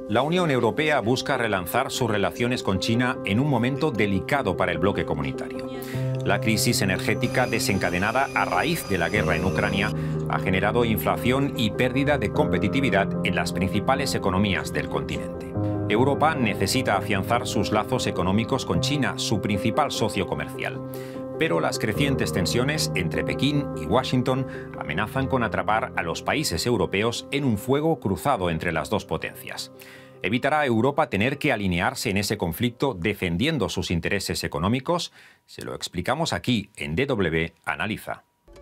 La Unión Europea busca relanzar sus relaciones con China en un momento delicado para el bloque comunitario. La crisis energética desencadenada a raíz de la guerra en Ucrania ha generado inflación y pérdida de competitividad en las principales economías del continente. Europa necesita afianzar sus lazos económicos con China, su principal socio comercial. Pero las crecientes tensiones entre Pekín y Washington amenazan con atrapar a los países europeos en un fuego cruzado entre las dos potencias. ¿Evitará Europa tener que alinearse en ese conflicto defendiendo sus intereses económicos? Se lo explicamos aquí en DW Analiza.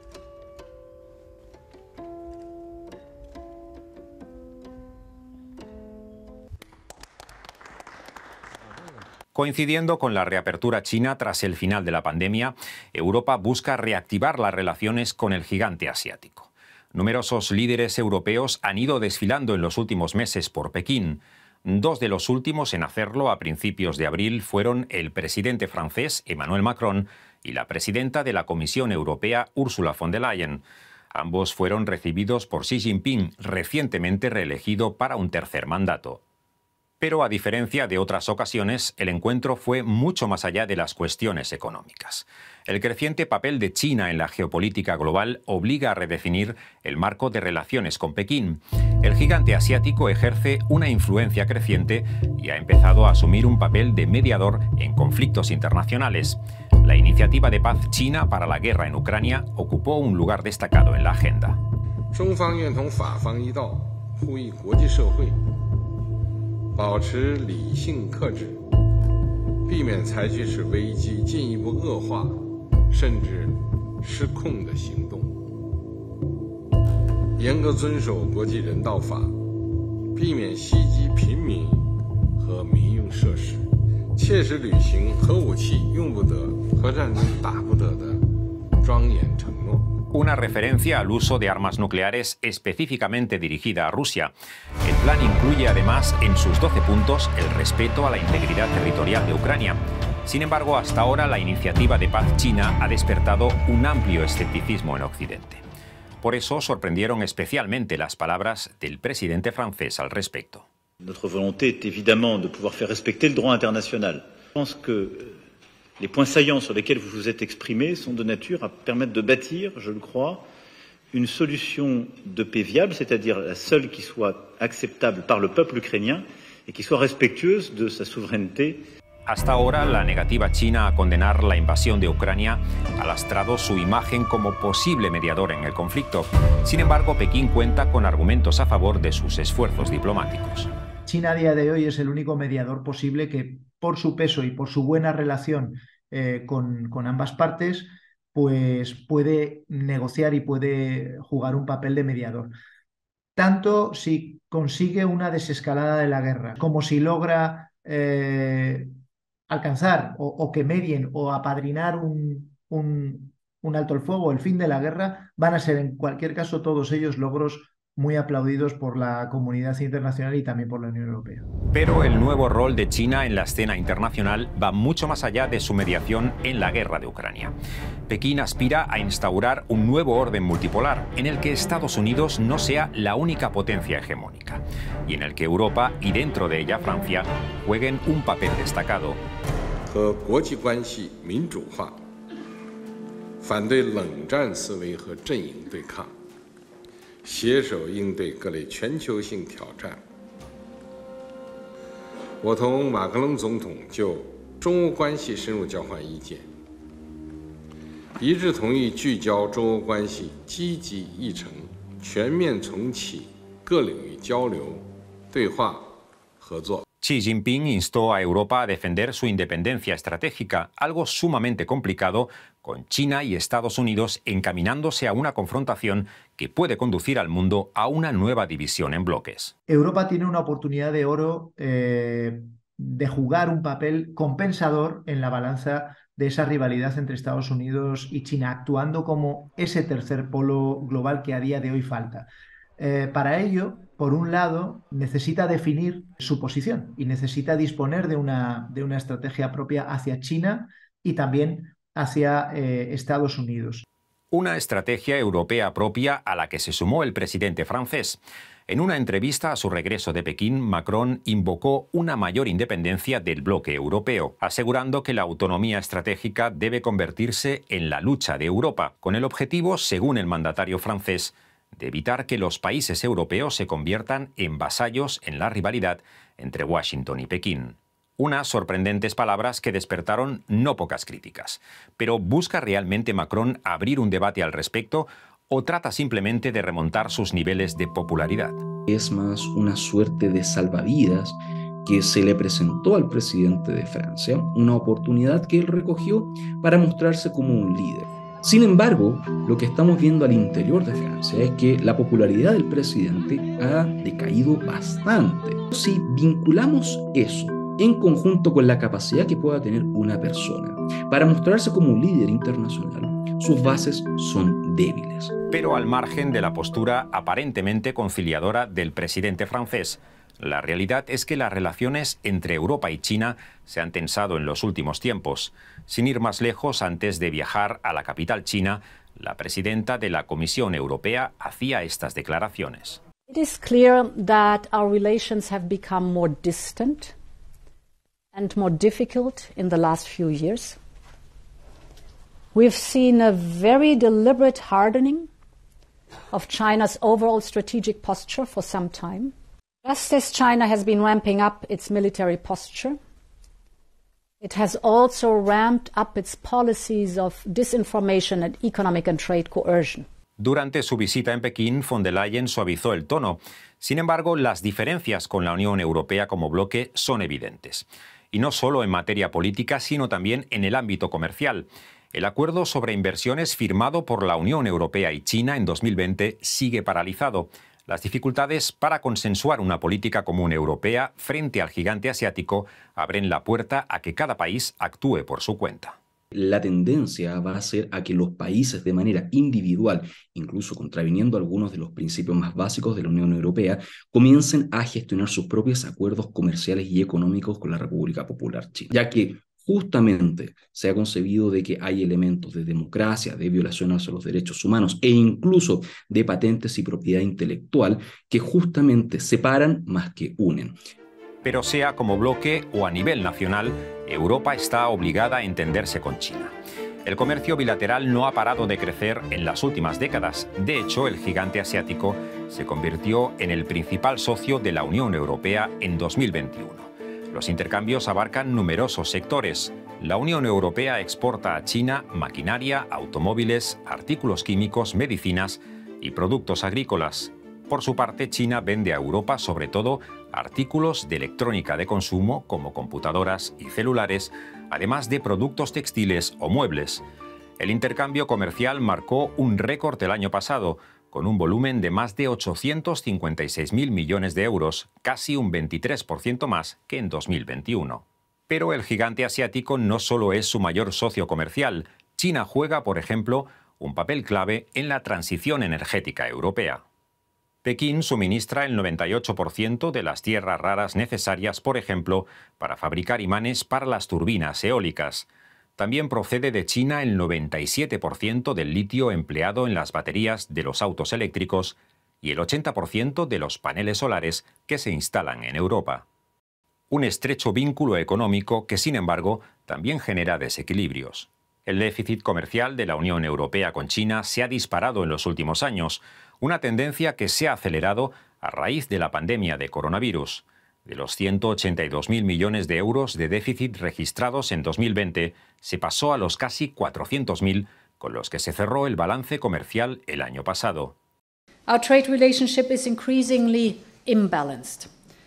Coincidiendo con la reapertura china tras el final de la pandemia, Europa busca reactivar las relaciones con el gigante asiático. Numerosos líderes europeos han ido desfilando en los últimos meses por Pekín. Dos de los últimos en hacerlo a principios de abril fueron el presidente francés Emmanuel Macron y la presidenta de la Comisión Europea Ursula von der Leyen. Ambos fueron recibidos por Xi Jinping, recientemente reelegido para un tercer mandato. Pero a diferencia de otras ocasiones, el encuentro fue mucho más allá de las cuestiones económicas. El creciente papel de China en la geopolítica global obliga a redefinir el marco de relaciones con Pekín. El gigante asiático ejerce una influencia creciente y ha empezado a asumir un papel de mediador en conflictos internacionales. La iniciativa de paz china para la guerra en Ucrania ocupó un lugar destacado en la agenda. 保持理性克制，避免采取使危机进一步恶化甚至失控的行动，严格遵守国际人道法，避免袭击平民和民用设施，切实履行核武器用不得、核战争打不得的庄严承诺。 Una referencia al uso de armas nucleares específicamente dirigida a Rusia. El plan incluye además en sus 12 puntos el respeto a la integridad territorial de Ucrania. Sin embargo, hasta ahora la iniciativa de paz china ha despertado un amplio escepticismo en Occidente. Por eso sorprendieron especialmente las palabras del presidente francés al respecto. Notre volonté est évidemment de pouvoir faire respecter le droit international. Je pense que les points saillants sur lesquels vous vous êtes exprimés sont de nature à permettre de bâtir, je le crois, une solution de paix viable, c'est-à-dire la seule qui soit acceptable par le peuple ukrainien et qui soit respectueuse de sa souveraineté. Hasta ahora, la negativa china a condenar la invasión de Ucrania ha lastrado su imagen como posible mediador en el conflicto. Sin embargo, Pekín cuenta con argumentos a favor de sus esfuerzos diplomáticos. China a día de hoy es el único mediador posible que, por su peso y por su buena relación con ambas partes, pues puede negociar y puede jugar un papel de mediador. Tanto si consigue una desescalada de la guerra, como si logra alcanzar o que medien o apadrinar un alto el fuego, el fin de la guerra, van a ser en cualquier caso todos ellos logros muy aplaudidos por la comunidad internacional y también por la Unión Europea. Pero el nuevo rol de China en la escena internacional va mucho más allá de su mediación en la guerra de Ucrania. Pekín aspira a instaurar un nuevo orden multipolar en el que Estados Unidos no sea la única potencia hegemónica y en el que Europa y dentro de ella Francia jueguen un papel destacado. 和国际关系民主化，反对冷战思维和阵营对抗。 携手应对各类全球性挑战。我同马克龙总统就中欧关系深入交换意见，一致同意聚焦中欧关系积极议程，全面重启各领域交流、对话、合作。 Xi Jinping instó a Europa a defender su independencia estratégica, algo sumamente complicado, con China y Estados Unidos encaminándose a una confrontación que puede conducir al mundo a una nueva división en bloques. Europa tiene una oportunidad de oro de jugar un papel compensador en la balanza de esa rivalidad entre Estados Unidos y China, actuando como ese tercer polo global que a día de hoy falta. Para ello, por un lado, necesita definir su posición y necesita disponer de una estrategia propia hacia China y también hacia Estados Unidos. Una estrategia europea propia a la que se sumó el presidente francés. En una entrevista a su regreso de Pekín, Macron invocó una mayor independencia del bloque europeo, asegurando que la autonomía estratégica debe convertirse en la lucha de Europa, con el objetivo, según el mandatario francés, de evitar que los países europeos se conviertan en vasallos en la rivalidad entre Washington y Pekín. Unas sorprendentes palabras que despertaron no pocas críticas. Pero ¿busca realmente Macron abrir un debate al respecto o trata simplemente de remontar sus niveles de popularidad? Es más una suerte de salvavidas que se le presentó al presidente de Francia, una oportunidad que él recogió para mostrarse como un líder. Sin embargo, lo que estamos viendo al interior de Francia es que la popularidad del presidente ha decaído bastante. Si vinculamos eso en conjunto con la capacidad que pueda tener una persona para mostrarse como un líder internacional, sus bases son débiles. Pero al margen de la postura aparentemente conciliadora del presidente francés, la realidad es que las relaciones entre Europa y China se han tensado en los últimos tiempos. Sin ir más lejos, antes de viajar a la capital china, la presidenta de la Comisión Europea hacía estas declaraciones. It is clear that our relations have become more distant and more difficult in the last few years. We've seen a very deliberate hardening of China's overall strategic posture for some time. Just as China has been ramping up its military posture, it has also ramped up its policies of disinformation and economic and trade coercion. Durante su visita en Pekín, von der Leyen suavizó el tono. Sin embargo, las diferencias con la Unión Europea como bloque son evidentes. Y no solo en materia política, sino también en el ámbito comercial. El acuerdo sobre inversiones firmado por la Unión Europea y China en 2020 sigue paralizado. Las dificultades para consensuar una política común europea frente al gigante asiático abren la puerta a que cada país actúe por su cuenta. La tendencia va a ser a que los países de manera individual, incluso contraviniendo algunos de los principios más básicos de la Unión Europea, comiencen a gestionar sus propios acuerdos comerciales y económicos con la República Popular China, ya que justamente se ha concebido de que hay elementos de democracia, de violaciones a los derechos humanos e incluso de patentes y propiedad intelectual que justamente separan más que unen. Pero sea como bloque o a nivel nacional, Europa está obligada a entenderse con China. El comercio bilateral no ha parado de crecer en las últimas décadas. De hecho, el gigante asiático se convirtió en el principal socio de la Unión Europea en 2021. Los intercambios abarcan numerosos sectores. La Unión Europea exporta a China maquinaria, automóviles, artículos químicos, medicinas y productos agrícolas. Por su parte, China vende a Europa sobre todo artículos de electrónica de consumo como computadoras y celulares, además de productos textiles o muebles. El intercambio comercial marcó un récord el año pasado, con un volumen de más de 856.000 millones de euros, casi un 23% más que en 2021. Pero el gigante asiático no solo es su mayor socio comercial. China juega, por ejemplo, un papel clave en la transición energética europea. Pekín suministra el 98% de las tierras raras necesarias, por ejemplo, para fabricar imanes para las turbinas eólicas. También procede de China el 97% del litio empleado en las baterías de los autos eléctricos y el 80% de los paneles solares que se instalan en Europa. Un estrecho vínculo económico que, sin embargo, también genera desequilibrios. El déficit comercial de la Unión Europea con China se ha disparado en los últimos años, una tendencia que se ha acelerado a raíz de la pandemia de coronavirus. De los 182.000 millones de euros de déficit registrados en 2020, se pasó a los casi 400.000, con los que se cerró el balance comercial el año pasado. Our trade relationship is increasingly imbalanced.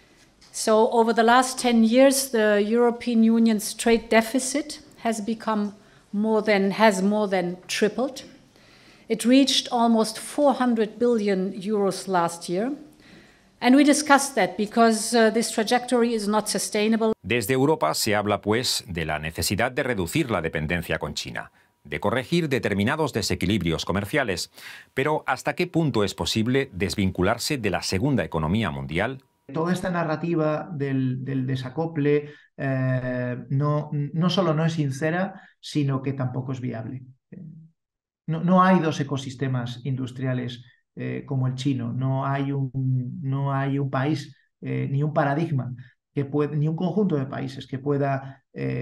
So over the last 10 years, the European Union's trade deficit has more than tripled. It reached almost 400 billion euros last year. And we discussed that because this trajectory is not sustainable. Desde Europa se habla, pues, de la necesidad de reducir la dependencia con China, de corregir determinados desequilibrios comerciales. Pero ¿hasta qué punto es posible desvincularse de la segunda economía mundial? Toda esta narrativa del desacople no solo no es sincera, sino que tampoco es viable. No hay dos ecosistemas industriales como el chino. No hay un país ni un paradigma ni un conjunto de países que pueda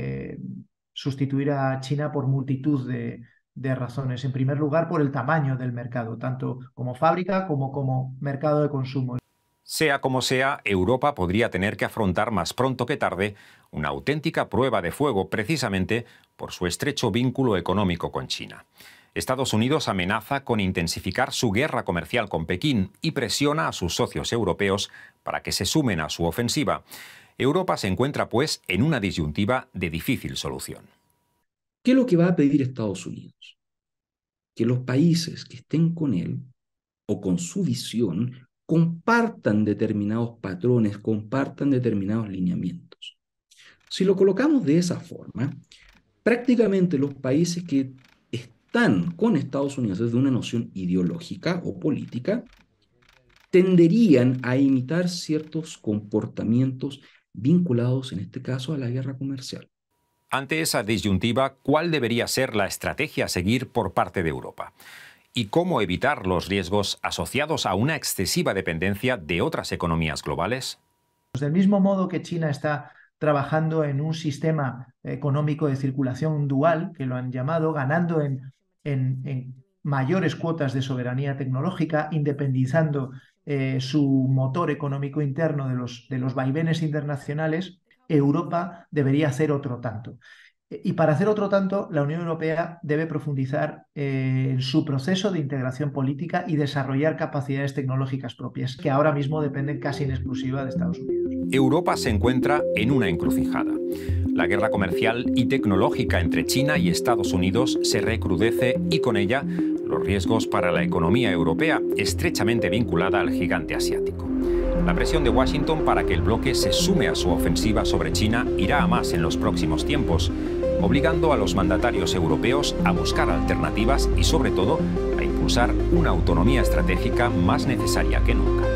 sustituir a China por multitud de razones. En primer lugar, por el tamaño del mercado, tanto como fábrica como mercado de consumo. Sea como sea, Europa podría tener que afrontar más pronto que tarde una auténtica prueba de fuego, precisamente por su estrecho vínculo económico con China. Estados Unidos amenaza con intensificar su guerra comercial con Pekín y presiona a sus socios europeos para que se sumen a su ofensiva. Europa se encuentra, pues, en una disyuntiva de difícil solución. ¿Qué es lo que va a pedir Estados Unidos? Que los países que estén con él o con su visión compartan determinados patrones, compartan determinados lineamientos. Si lo colocamos de esa forma, prácticamente los países que están con Estados Unidos desde una noción ideológica o política tenderían a imitar ciertos comportamientos vinculados, en este caso, a la guerra comercial. Ante esa disyuntiva, ¿cuál debería ser la estrategia a seguir por parte de Europa? ¿Y cómo evitar los riesgos asociados a una excesiva dependencia de otras economías globales? Del mismo modo que China está trabajando en un sistema económico de circulación dual, que lo han llamado, ganando en mayores cuotas de soberanía tecnológica, independizando su motor económico interno de los vaivenes internacionales, Europa debería hacer otro tanto. Y para hacer otro tanto, la Unión Europea debe profundizar en su proceso de integración política y desarrollar capacidades tecnológicas propias, que ahora mismo dependen casi en exclusiva de Estados Unidos. Europa se encuentra en una encrucijada. La guerra comercial y tecnológica entre China y Estados Unidos se recrudece y con ella los riesgos para la economía europea, estrechamente vinculada al gigante asiático. La presión de Washington para que el bloque se sume a su ofensiva sobre China irá a más en los próximos tiempos, obligando a los mandatarios europeos a buscar alternativas y, sobre todo, a impulsar una autonomía estratégica más necesaria que nunca.